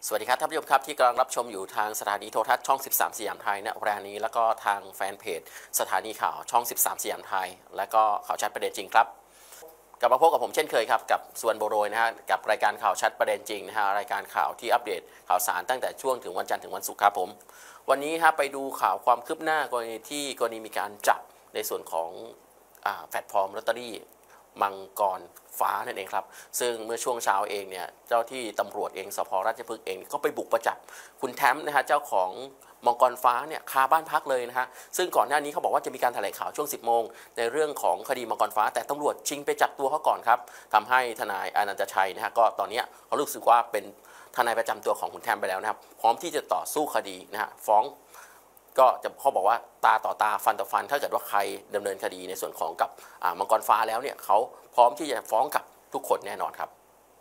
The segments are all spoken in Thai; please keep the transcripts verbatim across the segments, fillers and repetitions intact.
สวัสดีครับท่านผู้ชมครับที่กำลังรับชมอยู่ทางสถานีโทรทัศน์ช่องสิบสามสยามไทยณเวลานี้แล้วก็ทางแฟนเพจสถานีข่าวช่องสิบสามสยามไทยและก็ข่าวชัดประเด็นจริงครับกลับมาพบกับผมเช่นเคยครับกับส่วนโบโรยนะฮะกับรายการข่าวชัดประเด็นจริงนะฮะรายการข่าวที่อัปเดตข่าวสารตั้งแต่ช่วงถึงวันจันทร์ถึงวันศุกร์ครับผมวันนี้ฮะไปดูข่าวความคืบหน้ากรณีที่กรณีมีการจับในส่วนของแพลตฟอร์มลอตเตอรี่มังกรฟ้านั่นเองครับซึ่งเมื่อช่วงเช้าเองเนี่ยเจ้าที่ตำรวจเองสภ.ราชพฤกษ์เองก็ไปบุกประจับคุณแทมนะฮะเจ้าของมังกรฟ้าเนี่ยคาบ้านพักเลยนะฮะซึ่งก่อนหน้านี้เขาบอกว่าจะมีการแถลงข่าวช่วงสิบโมงในเรื่องของคดีมังกรฟ้าแต่ตำรวจชิงไปจับตัวเขาก่อนครับทำให้ทนายอนันตชัยนะฮะก็ตอนนี้เขารู้สึกว่าเป็นทนายประจำตัวของคุณแทมไปแล้วนะครับพร้อมที่จะต่อสู้คดีนะฮะฟ้องก็จะเขาบอกว่าตาต่อตาฟันต่อฟันถ้าเกิดว่าใครดำเนินคดีในส่วนของกับมังกรฟ้าแล้วเนี่ยเขาพร้อมที่จะฟ้องกับทุกคนแน่นอนครับ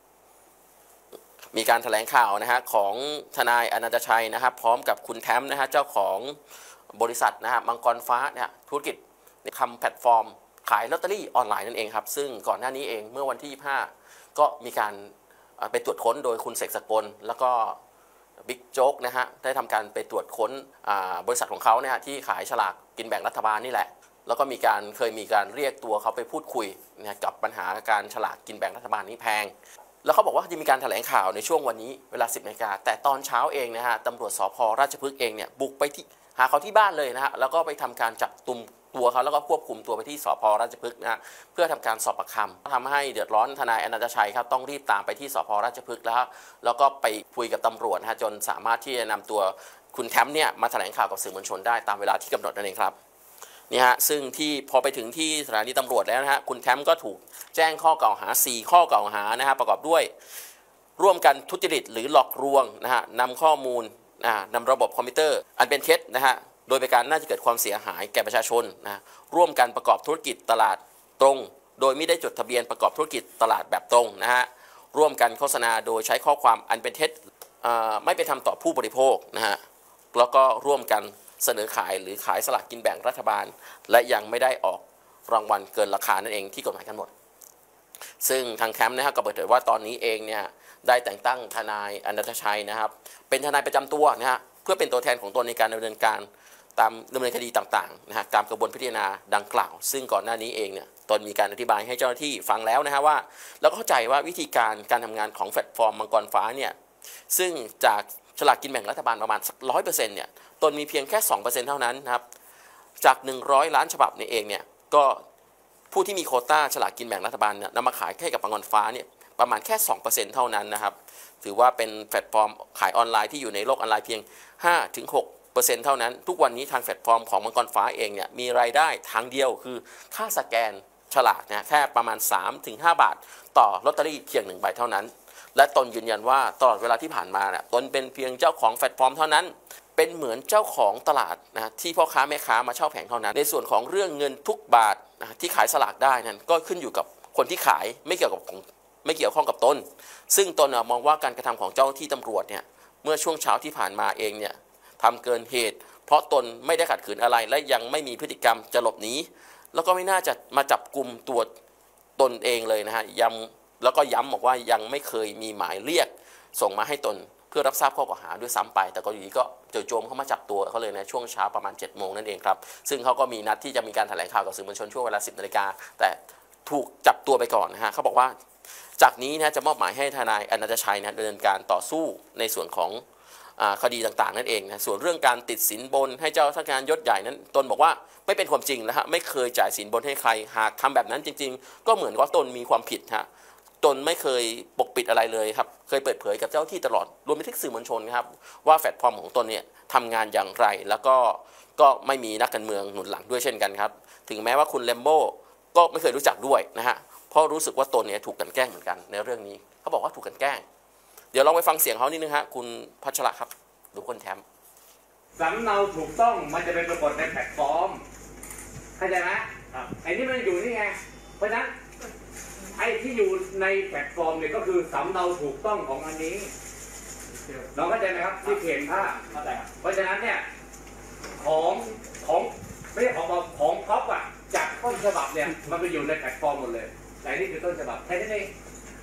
มีการแถลงข่าวนะฮะของทนายอนันตชัยนะครับพร้อมกับคุณแทมนะฮะเจ้าของบริษัทนะฮะมังกรฟ้าเนี่ยธุรกิจทำแพลตฟอร์มขายลอตเตอรี่ออนไลน์นั่นเองครับซึ่งก่อนหน้านี้เองเมื่อวันที่ยี่สิบห้าก็มีการไปตรวจค้นโดยคุณเสกสกลแล้วก็บิ๊กโจ๊กนะฮะได้ทำการไปตรวจค้นบริษัทของเขาเนี่ยที่ขายฉลากกินแบ่งรัฐบาลนี่แหละแล้วก็มีการเคยมีการเรียกตัวเขาไปพูดคุยนะกับปัญหาการฉลากกินแบ่งรัฐบาลนี้แพงแล้วเขาบอกว่าจะมีการแถลงข่าวในช่วงวันนี้เวลาสิบนาฬิกาแต่ตอนเช้าเองนะฮะตำรวจสภ.ราชพฤกษ์เองเนี่ยบุกไปที่หาเขาที่บ้านเลยนะฮะแล้วก็ไปทำการจับตุ่มตัวเขาแล้วก็ควบคุมตัวไปที่สภ.ราชพฤกษ์นะเพื่อทำการสอบปากคำทำให้เดือดร้อนทนายอนันตชัยครับต้องรีบตามไปที่สภ.ราชพฤกษ์แล้วแล้วก็ไปคุยกับตำรวจนะฮะจนสามารถที่จะนำตัวคุณแทมเนี่ยมาแถลงข่าวกับสื่อมวลชนได้ตามเวลาที่กำหนดนั่นเองครับนี่ฮะซึ่งที่พอไปถึงที่สถานีตำรวจแล้วนะฮะคุณแทมก็ถูกแจ้งข้อกล่าวหาสี่ข้อกล่าวหานะฮะประกอบด้วยร่วมกันทุจริตหรือหลอกลวงนะฮะนำข้อมูลนำระบบคอมพิวเตอร์อันเป็นเท็จนะฮะโดยเป็นการน่าจะเกิดความเสียหายแก่ประชาชนนะร่วมกันประกอบธุรกิจตลาดตรงโดยไม่ได้จดทะเบียนประกอบธุรกิจตลาดแบบตรงนะฮะร่วมกันโฆษณาโดยใช้ข้อความอันเป็นเท็จไม่เป็นธรรมต่อผู้บริโภคนะฮะแล้วก็ร่วมกันเสนอขายหรือขายสลากกินแบ่งรัฐบาลและยังไม่ได้ออกรางวัลเกินราคานั่นเองที่กฎหมายกำหนดซึ่งทางแคมป์นะฮะก็เปิดเผยว่าตอนนี้เองเนี่ยได้แต่งตั้งทนายอนันตชัยนะครับเป็นทนายประจำตัวนะฮะเพื่อเป็นตัวแทนของตนในการดำเนินการตามดำเนินคดีต่างๆนะฮะตามกระบวนพิจารณาดังกล่าวซึ่งก่อนหน้านี้เองเนี่ยตนมีการอธิบายให้เจ้าหน้าที่ฟังแล้วนะฮะว่าแล้วก็เข้าใจว่าวิธีการการทำงานของแพลตฟอร์มมังกรฟ้าเนี่ยซึ่งจากฉลากกินแบ่งรัฐบาลประมาณสักร้อยเปอร์เซ็นต์เนี่ยตนมีเพียงแค่ สองเปอร์เซ็นต์ เท่านั้นนะครับจากหนึ่งร้อยล้านฉบับนี่เองเนี่ยก็ผู้ที่มีโควต้าฉลากกินแบ่งรัฐบาลเนี่ยนำมาขายให้กับมังกรฟ้าเนี่ยประมาณแค่ สองเปอร์เซ็นต์ เท่านั้นนะครับถือว่าเป็นแพลตฟอร์มขายออนไลน์ที่อยู่ในโลกออนไลน์เพียง ห้าถึงหกเปอร์เซ็นต์ เท่านั้นทุกวันนี้ทางแพลตฟอร์มของมังกรฟ้าเองเนี่ยมีรายได้ทางเดียวคือค่าสแกนฉลากนะแค่ประมาณ สามถึงห้า บาทต่อลอตเตอรี่เพียงหนึ่งใบเท่านั้นและตนยืนยันว่าตลอดเวลาที่ผ่านมาเนี่ยตนเป็นเพียงเจ้าของแพลตฟอร์มเท่านั้นเป็นเหมือนเจ้าของตลาดนะที่พ่อค้าแม่ค้ามาเช่าแผงเท่านั้นในส่วนของเรื่องเงินทุกบาทนะที่ขายสลากได้นั้นก็ขึ้นอยู่กับคนที่ขายไม่เกี่ยวกับของไม่เกี่ยวข้องกับตนซึ่งตนมองว่าการกระทำของเจ้าหน้าที่ตำรวจเนี่ยเมื่อช่วงเช้าที่ผ่านมาเองเนี่ยทำเกินเหตุเพราะตนไม่ได้ขัดขืนอะไรและยังไม่มีพฤติกรรมจะหลบหนีแล้วก็ไม่น่าจะมาจับกลุ่มตัวตนเองเลยนะฮะย้ำแล้วก็ย้ำบอกว่ายังไม่เคยมีหมายเรียกส่งมาให้ตนเพื่อรับทราบข้อกล่าวหาด้วยซ้ำไปแต่ก็อยู่ดีก็เจอโจมเข้ามาจับตัวเขาเลยในช่วงเช้าประมาณเจ็ดโมงนั่นเองครับซึ่งเขาก็มีนัดที่จะมีการแถลงข่าวกับสื่อมวลชนช่วงเวลาสิบนาฬิกาแต่ถูกจับตัวไปก่อนนะฮะเขาบอกว่าจากนี้นะจะมอบหมายให้ทนายอนันตชัยนะดำเนินการต่อสู้ในส่วนของคดีต่างๆนั่นเองนะส่วนเรื่องการติดสินบนให้เจ้าพนักงานยศใหญ่นั้นตนบอกว่าไม่เป็นความจริงนะฮะไม่เคยจ่ายสินบนให้ใครหากทำแบบนั้นจริงๆก็เหมือนว่าตนมีความผิดฮะตนไม่เคยปกปิดอะไรเลยครับเคยเปิดเผยกับเจ้าที่ตลอดรวมไปถึงสื่อมวลชนครับว่าแพลตฟอร์มของตนเนี่ยทำงานอย่างไรแล้วก็ก็ไม่มีนักการเมืองหนุนหลังด้วยเช่นกันครับถึงแม้ว่าคุณแลมโบ้ก็ไม่เคยรู้จักด้วยนะฮะเพราะรู้สึกว่าตนเนี่ยถูกกันแกล้งเหมือนกันในเรื่องนี้เขาบอกว่าถูกกันแกล้งเดี๋ยวลองไปฟังเสียงเขานิดนึงฮะคุณพัชระครับดูคนแทมสำเนาถูกต้องมันจะเป็นปรากฏในแพลตฟอร์มเข้าใจไหมครับไอ้นี่มันอยู่นี่ไงเพราะฉะนั้นไอ้ที่อยู่ในแพลตฟอร์มเนี่ยก็คือสำเนาถูกต้องของอันนี้น้องเข้าใจไหมครับที่เขียนภาพเข้าใจครับเพราะฉะนั้นเนี่ยของของไม่ใช่ของของท็อปอ่ะจากต้นฉบับเนี่ยมันไปอยู่ในแพลตฟอร์มหมดเลยแต่นี่คือต้นฉบับแค่นี้เอง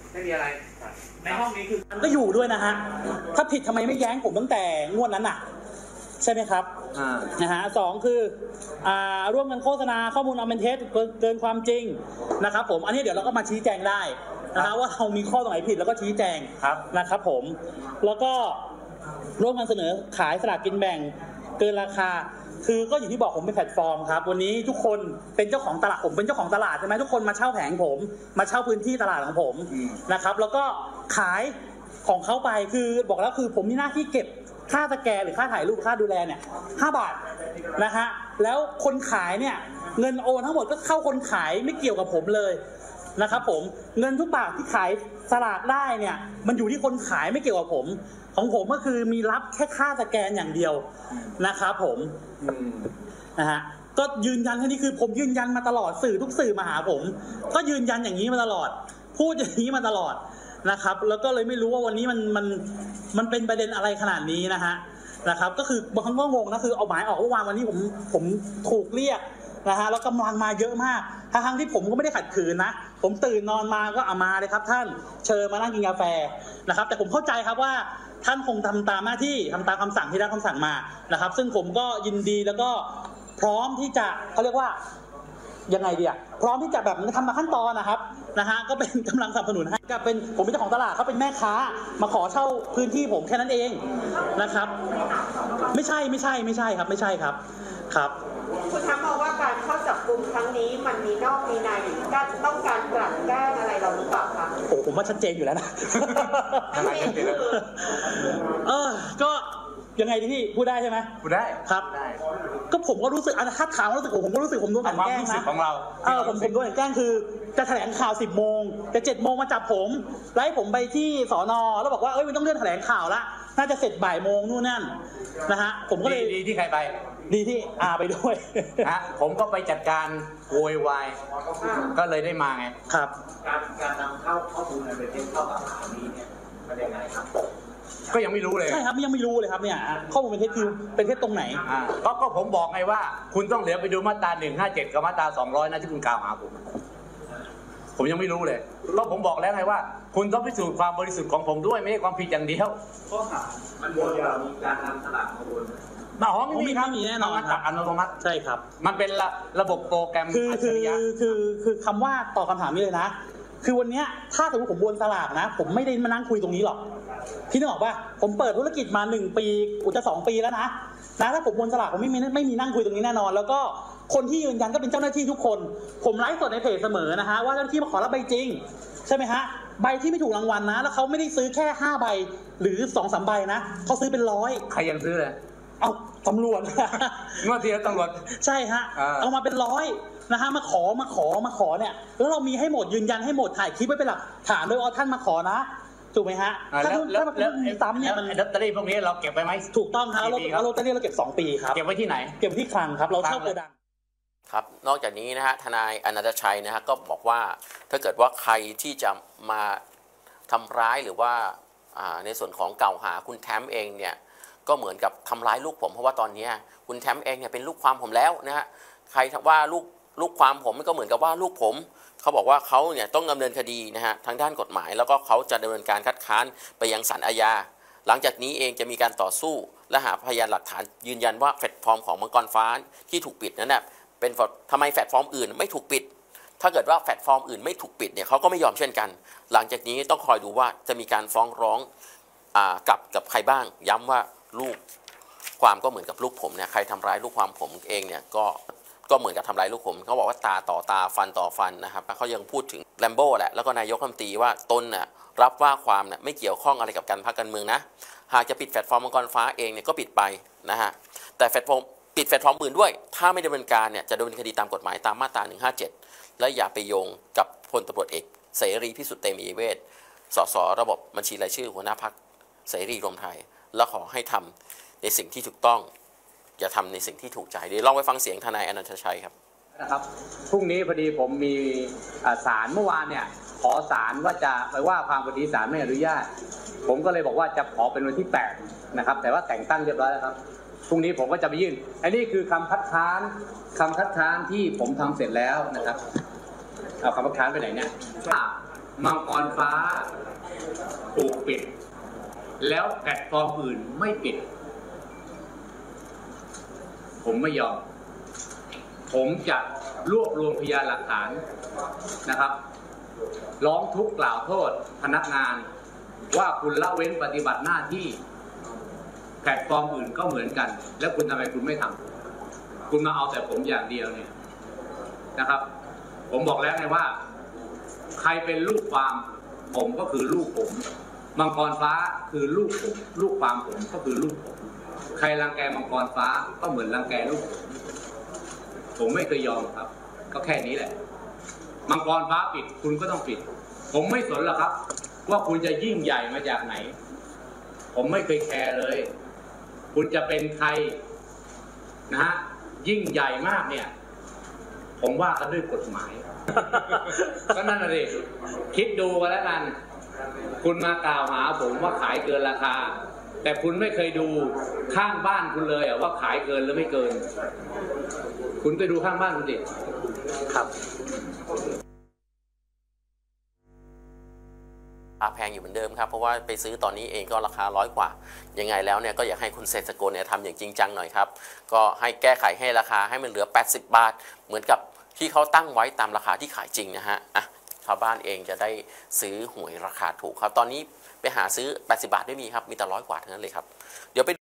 ไม่มีอะไรในห้องนี้คือก็อยู่ด้วยนะฮะถ้าผิดทำไมไม่แย้งผมตั้งแต่งวดนั้นน่ะใช่ไหมครับนะฮะสองคืออ่าร่วมกันโฆษณาข้อมูลอันเป็นเท็จเกินความจริงนะครับผมอันนี้เดี๋ยวเราก็มาชี้แจงได้นะฮะว่าเรามีข้อตรงไหนผิดแล้วก็ชี้แจงนะครับผมแล้วก็ร่วมกันเสนอขายสลากกินแบ่งเกินราคาคือก็อย่างที่บอกผมเป็นแพลตฟอร์มครับวันนี้ทุกคนเป็นเจ้าของตลาดผมเป็นเจ้าของตลาดใช่ไหมทุกคนมาเช่าแผงผมมาเช่าพื้นที่ตลาดของผมนะครับแล้วก็ขายของเขาไปคือบอกแล้วคือผมมีหน้าที่เก็บค่าสแกนหรือค่าถ่ายรูปค่าดูแลเนี่ยห้าบาทนะฮะแล้วคนขายเนี่ยเงินโอนทั้งหมดก็เข้าคนขายไม่เกี่ยวกับผมเลยนะครับผมเงินทุกบาทที่ขายสลากได้เนี่ยมันอยู่ที่คนขายไม่เกี่ยวกับผมของผมก็คือมีรับแค่ค่าสแกนอย่างเดียวนะครับผมนะฮะก็ยืนยันแค่นี้คือผมยืนยันมาตลอดสื่อทุกสื่อมาหาผมก็ยืนยันอย่างนี้มาตลอดพูดอย่างนี้มาตลอดนะครับแล้วก็เลยไม่รู้ว่าวันนี้มันมันมันเป็นประเด็นอะไรขนาดนี้นะฮะนะครับก็คือบางครั้งก็งงนะคือเอาหมายออกเมื่อวานวันนี้ผมผมถูกเรียกนะฮะแล้วกำลังมาเยอะมากทั้งที่ผมก็ไม่ได้ขัดขืนนะผมตื่นนอนมาก็เอามาเลยครับท่านเชิญมานั่งกินกาแฟนะครับแต่ผมเข้าใจครับว่าท่านคงทำตามหน้าที่ทำตามคำสั่งที่ได้คำสั่งมานะครับซึ่งผมก็ยินดีแล้วก็พร้อมที่จะเขาเรียกว่ายังไงดีอะพร้อมที่จะแบบทำมาขั้นตอนนะครับนะฮะก็เป็นกำลังสนับสนุนให้ก็เป็นผมเป็นเจ้าของตลาดเขาเป็นแม่ค้ามาขอเช่าพื้นที่ผมแค่นั้นเองนะครับไม่ใช่ไม่ใช่ไม่ใช่ครับไม่ใช่ครับครับคุณทั้งมองว่าการเข้าจับกุมครั้งนี้มันมีนอกมีในหรือการต้องการกลั่นแกล้งอะไรเราหรือเปล่าคะโอ้ผมว่าชัดเจนอยู่แล้วนะเออก็ยังไงที่พูดได้ใช่ไหมพูดได้ครับก็ผมก็รู้สึกอ่ะถ้าถามรู้สึกผมก็รู้สึกผมโดนกลั่นแกล้งนะของเราเออผมผมโดนกลั่นแกล้งคือจะแถลงข่าวสิบโมงแต่เจ็ดโมงมาจับผมไล่ผมไปที่สนแล้วบอกว่าเอ้ยมันต้องเลื่อนแถลงข่าวละน่าจะเสร็จบ่ายโมงนู่นนั่นนะฮะผมก็เลยดีที่ใครไปดีที่อาไปด้วยฮะผมก็ไปจัดการโวยวายก็เลยได้มาไงครับการการนำเข้าข้อมูลในประเทศเข้ากับข่าวนี้เนี่ยเป็นยังไงครับก็ยังไม่รู้เลยใช่ครับยังไม่รู้เลยครับเนี่ยข้อมูลเป็นเท็จคือเป็นเท็จตรงไหนอ่าก็ก็ผมบอกไงว่าคุณต้องเหลือไปดูมาตราหนึ่งห้าเจ็ดกับมาตราสองร้อยนะที่คุณกล่าวหาผมผมยังไม่รู้เลยก็ผมบอกแล้วไงว่าคุณต้องพิสูจน์ความบริสุทธิ์ของผมด้วยไม่ใช่ความผิดอย่างเดียวข้อหามันวนยาวมีการนำสลากมาวนหน้าห้องไม่มีครับมีแน่นอนครับอัตโนมัติใช่ครับมันเป็นระระบบโปรแกรมคือคือคือคือคำว่าตอบคำถามนี้เลยนะคือวันนี้ถ้าสมมติผมวนสลากนะผมไม่ได้มานั่งคุยตรงนี้หรอกพี่นึกออกป่ะผมเปิดธุรกิจมาหนึ่งปีอุจจะสองปีแล้วนะนะถ้าผมวนสลากผมไม่มีไม่มีนั่งคุยตรงนี้แน่นอนแล้วก็คนที่ยืนยันก็เป็นเจ้าหน้าที่ทุกคนผมไลฟ์สดในเพจเสมอนะฮะว่าเจ้าหน้าที่มาขอรับใบจริงใช่ไหมฮะใบที่ไม่ถูกรางวัลนะแล้วเขาไม่ได้ซื้อแค่ห้าใบหรือสองสามใบนะเขาซื้อเป็นร้อยใครยังซื้อเลยเอาตำรวจเมื่อทีแล้วตำรวจใช่ฮะเอามาเป็นร้อยนะฮะมาขอมาขอมาขอเนี่ยแล้วเรามีให้หมดยืนยันให้หมดถ่ายคลิปไว้เป็นหลักฐานโดยว่าท่านมาขอนะถูกไหมฮะถ้าถ้ามันมีซ้ำเนี่ยมันลอตเตอรี่พวกนี้เราเก็บไว้ไหมถูกต้องครับเราลอตเตอรี่เราเก็บสองปีครับเก็บไว้ที่ไหนเก็บที่คลังครับเราเช่าโกดังครับนอกจากนี้นะฮะทนายอนันตชัยนะฮะก็บอกว่าถ้าเกิดว่าใครที่จะมาทำร้ายหรือว่าในส่วนของกล่าวหาคุณแทมเองเนี่ยก็เหมือนกับทำร้ายลูกผมเพราะว่าตอนนี้คุณแทมเองเนี่ยเป็นลูกความผมแล้วนะฮะใครว่าลูกลูกความผมก็เหมือนกับว่าลูกผมเขาบอกว่าเขาเนี่ยต้องดำเนินคดีนะฮะทางด้านกฎหมายแล้วก็เขาจะดำเนินการคัดค้านไปยังศาลอาญาหลังจากนี้เองจะมีการต่อสู้และหาพยานหลักฐานยืนยันว่าแพลตฟอร์มของมังกรฟ้าที่ถูกปิดนั้นนะเป็นทำไมแพลตฟอร์มอื่นไม่ถูกปิดถ้าเกิดว่าแพลตฟอร์มอื่นไม่ถูกปิดเนี่ยเขาก็ไม่ยอมเช่นกันหลังจากนี้ต้องคอยดูว่าจะมีการฟ้องร้องกับกับใครบ้างย้ำว่าลูกความก็เหมือนกับลูกผมเนี่ยใครทำร้ายลูกความผมเองเนี่ยก็ก็เหมือนกับทำร้ายลูกผมเขาบอกว่าตาต่อตาฟันต่อฟันนะครับเขายังพูดถึงแลมโบ้แหละแล้วก็นายกรัฐมนตรีว่าตนน่ะรับว่าความน่ะไม่เกี่ยวข้องอะไรกับการพรรคการเมืองนะหากจะปิดแพลตฟอร์มมังกรฟ้าเองเนี่ยก็ปิดไปนะฮะแต่แพลตฟอร์มปิดแพลตฟอร์มอื่นด้วยถ้าไม่ดำเนินการเนี่ยจะดำเนินคดีตามกฎหมายตามมาตราหนึ่งห้าเจ็ดและอย่าไปโยงกับพลตำรวจเอกเสรีพิสุทธิ์เตมียเวทสสระบบบัญชีรายชื่อหัวหน้าพรรคเสรีรวมไทยและขอให้ทำในสิ่งที่ถูกต้องอย่าทำในสิ่งที่ถูกใจเดี๋ยวลองไปฟังเสียงทนายอนันตชัยครับนะครับพรุ่งนี้พอดีผมมีศาลเมื่อวานเนี่ยขอศาลว่าจะไปว่าความพอดีศาลไม่อนุญาตผมก็เลยบอกว่าจะขอเป็นวันที่แปดนะครับแต่ว่าแต่งตั้งเรียบร้อยแล้วครับพรุ่งนี้ผมก็จะไปยื่นอันนี้คือคำคัดค้านคำคัดค้านที่ผมทำเสร็จแล้วนะครับเอาคำคัดค้านไปไหนเนี่ยมังกรฟ้าถูกปิด แล้วแพลตฟอร์มอื่นไม่ปิด ผมไม่ยอมผมจะรวบรวมพยานหลักฐานนะครับร้องทุกข์กล่าวโทษพนักงานว่าคุณละเว้นปฏิบัติหน้าที่แพลตฟอร์มอื่นก็เหมือนกันแล้วคุณทำไมคุณไม่ทำคุณมาเอาแต่ผมอย่างเดียวเนี่ยนะครับ ผมบอกแล้วไงว่าใครเป็นลูกฟาร์มผมก็คือลูกผมมังกรฟ้าคือลูกผมลูกฟาร์มผมก็คือลูกผมใครรังแกมังกรฟ้าก็เหมือนรังแกลูกผมผมไม่เคยยอมครับก็แค่นี้แหละมังกรฟ้าปิดคุณก็ต้องปิดผมไม่สนหรอกครับว่าคุณจะยิ่งใหญ่มาจากไหนผมไม่เคยแคร์เลยคุณจะเป็นใครนะฮะยิ่งใหญ่มากเนี่ยผมว่ากันด้วยกฎหมาย ก็นั่นน่ะดิคิดดูกันแล้วกันคุณมากล่าวหาผมว่าขายเกินราคาแต่คุณไม่เคยดูข้างบ้านคุณเลยอะว่าขายเกินหรือไม่เกินคุณไปดูข้างบ้านคุณดิครับราคาแพงอยู่เหมือนเดิมครับเพราะว่าไปซื้อตอนนี้เองก็ราคาร้อยกว่ายังไงแล้วเนี่ยก็อยากให้คุณเศรษฐกลเนี่ยทำอย่างจริงจังหน่อยครับก็ให้แก้ไขให้ราคาให้มันเหลือแปดสิบบาทเหมือนกับที่เขาตั้งไว้ตามราคาที่ขายจริงนะฮะอ่ะชาวบ้านเองจะได้ซื้อหวยราคาถูกครับตอนนี้ไปหาซื้อแปดสิบบาทไม่มีครับมีแต่ร้อยกว่าเท่านั้นเลยครับเดี๋ยวไป